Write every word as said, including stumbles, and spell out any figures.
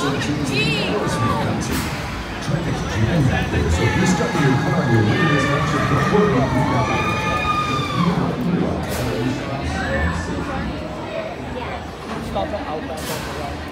and cheese in Aerosmith country. Traffic's jammed out there, so if you're stuck in your car and you're waiting this much, you're performing. Stop the outback on the right.